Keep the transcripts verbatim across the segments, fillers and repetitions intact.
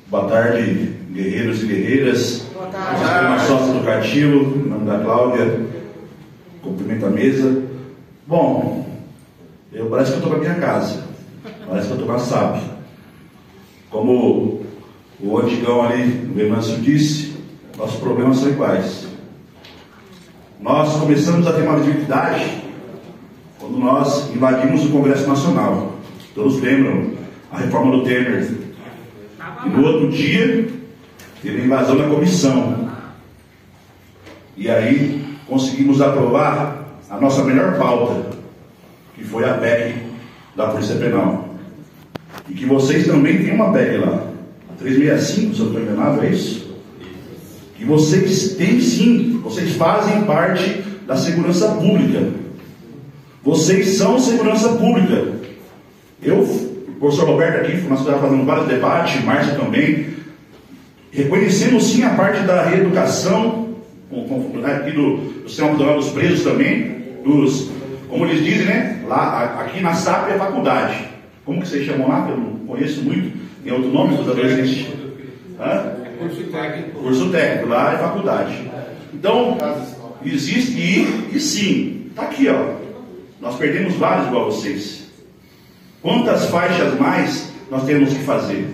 Boa tarde, guerreiros e guerreiras. Boa tarde. Sistema Sócio-Educativo, em nome da Cláudia, cumprimento a mesa. Bom, eu parece que eu estou na minha casa, parece que eu estou na S A P. Como o antigão ali, o Venâncio disse, nossos problemas são iguais. Nós começamos a ter uma visibilidade quando nós invadimos o Congresso Nacional. Todos lembram a reforma do Temer. E no outro dia, teve a invasão da comissão. E aí, conseguimos aprovar a nossa melhor pauta, que foi a P E C da Polícia Penal. E que vocês também têm uma P E C lá, a trezentos e sessenta e cinco, se eu não estou enganado, é isso? Que vocês têm sim, vocês fazem parte da segurança pública. Vocês são segurança pública. Eu, o professor Roberto aqui, nós estávamos fazendo vários debates, Márcia também, reconhecemos sim a parte da reeducação, aqui do, do sistema prisional dos presos também, dos, como eles dizem, né? Lá, aqui na S A P é faculdade. Como que vocês chamam lá? Eu não conheço muito. Tem outro nome dos adolescentes? Hã? Curso técnico. Curso técnico, lá é faculdade. Então, existe, e, e sim, está aqui, ó. Nós perdemos vários igual a vocês. Quantas faixas mais nós temos que fazer?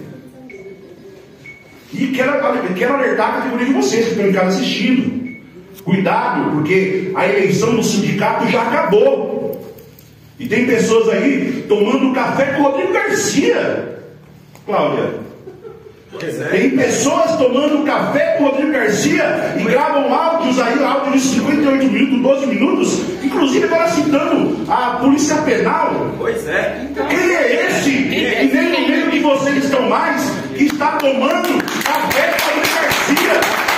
E quero, quero alertar a categoria de vocês que estão em casa assistindo. Cuidado, porque a eleição do sindicato já acabou. E tem pessoas aí tomando café com o Rodrigo Garcia. Cláudia. Tem pessoas tomando café com o Rodrigo Garcia e gravam áudios aí, áudios de cinquenta e oito minutos, doze minutos, inclusive agora citando a Polícia Penal. Pois é. Então, quem é esse? E nem no meio de vocês estão mais, que está tomando café com o Rodrigo Garcia.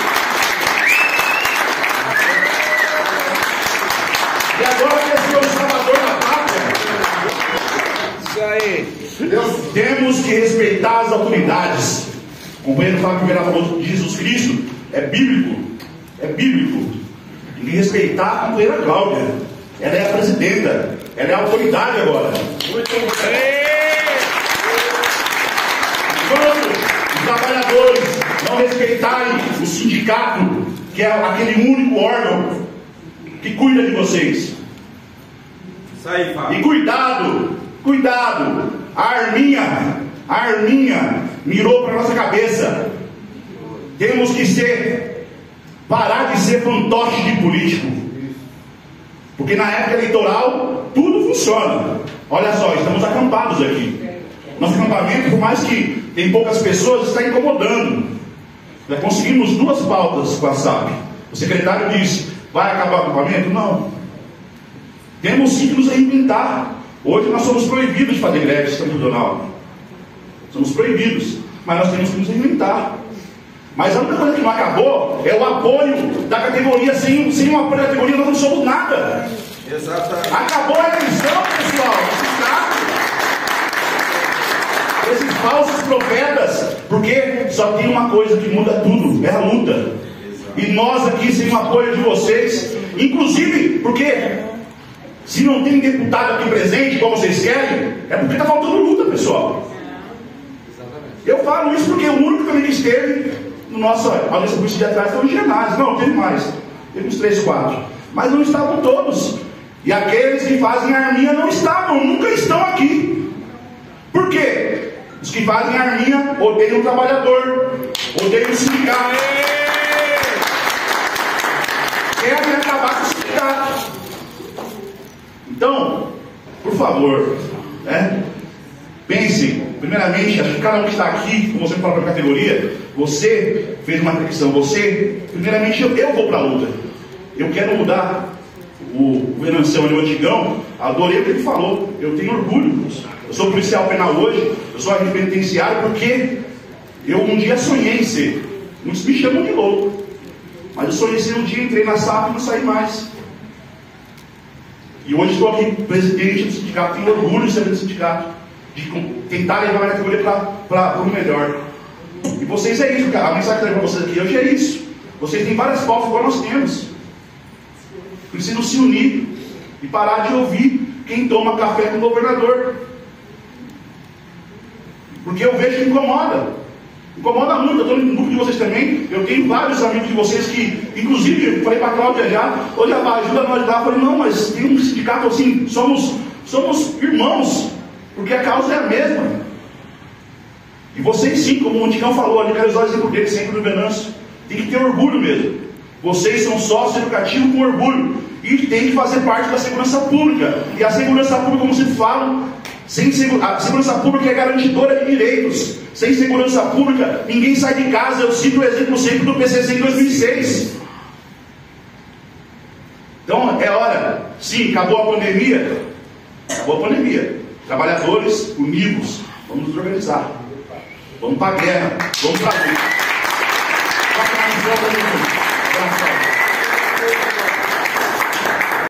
E agora quer ser o salvador da pátria. Isso aí. Temos que respeitar as autoridades. O companheiro fala que o vereador falou de Jesus Cristo, é bíblico, é bíblico. Tem que respeitar a companheira Cláudia. Ela é a presidenta, ela é a autoridade agora. Muito bem. Quando os trabalhadores não respeitarem o sindicato, que é aquele único órgão que cuida de vocês. Isso aí, Fábio. E cuidado, cuidado, a arminha, a arminha mirou para nossa cabeça. Temos que ser, parar de ser fantoche de político. Porque na época eleitoral, tudo funciona. Olha só, estamos acampados aqui. Nosso acampamento, por mais que tem poucas pessoas, está incomodando. Já conseguimos duas pautas com a S A P. O secretário disse, vai acabar o acampamento? Não. Temos sim que nos reinventar. Hoje nós somos proibidos de fazer greve no sistema prisional. Somos proibidos. Mas nós temos que nos reinventar. Mas a única coisa que não acabou é o apoio da categoria. Sem, sem o apoio da categoria nós não somos nada. Exatamente. Acabou a eleição, pessoal. Esses falsos profetas. Porque só tem uma coisa que muda tudo. É a luta. E nós aqui, sem o apoio de vocês, inclusive, porque se não tem deputado aqui presente, como vocês querem, é porque está faltando luta, pessoal. Eu falo isso porque o único também que esteve no nosso audiência polícia de atrás foi o ginásio. Não, teve mais. Teve uns três, quatro. Mas não estavam todos. E aqueles que fazem arminha não estavam, nunca estão aqui. Por quê? Os que fazem arminha odeiam o trabalhador, odeiam o sindicato. Querem acabar com o sindicato. Então, por favor, né? Pense, primeiramente, acho que cada um que está aqui, como você fala para a categoria, você fez uma reflexão, você, primeiramente, eu, eu vou para a luta. Eu quero mudar. O Venancião ali, o antigão, adorei o que ele falou. Eu tenho orgulho. Eu sou policial penal hoje, eu sou agente penitenciário porque eu um dia sonhei em ser. Muitos me chamam de louco. Mas eu sonhei em ser um dia, entrei na S A P e não saí mais. E hoje estou aqui, presidente do sindicato, tenho orgulho de ser do sindicato, de tentar levar a categoria para o melhor. E vocês é isso, cara. A mensagem que eu para vocês aqui hoje é isso. Vocês têm várias pautas igual nós temos. Precisam se unir e parar de ouvir quem toma café com o governador. Porque eu vejo que incomoda. Incomoda muito, eu estou no grupo de vocês também. Eu tenho vários amigos de vocês que, inclusive, eu falei para a Cláudia já, hoje ajuda nós lá. Eu falei, não, mas tem um sindicato assim, somos, somos irmãos, porque a causa é a mesma. E vocês sim, como o Anticão falou, ali quero usar o exemplo dele sempre no Venâncio, tem que ter orgulho mesmo. Vocês são sócios educativos com orgulho e tem que fazer parte da segurança pública. E a segurança pública, como se fala, sem segu... a segurança pública é garantidora de direitos. Sem segurança pública, ninguém sai de casa. Eu cito o exemplo sempre do P C C em dois mil e seis. Então é hora, sim, acabou a pandemia, acabou a pandemia. Trabalhadores unidos, vamos nos organizar. Vamos para a guerra, vamos para a luta.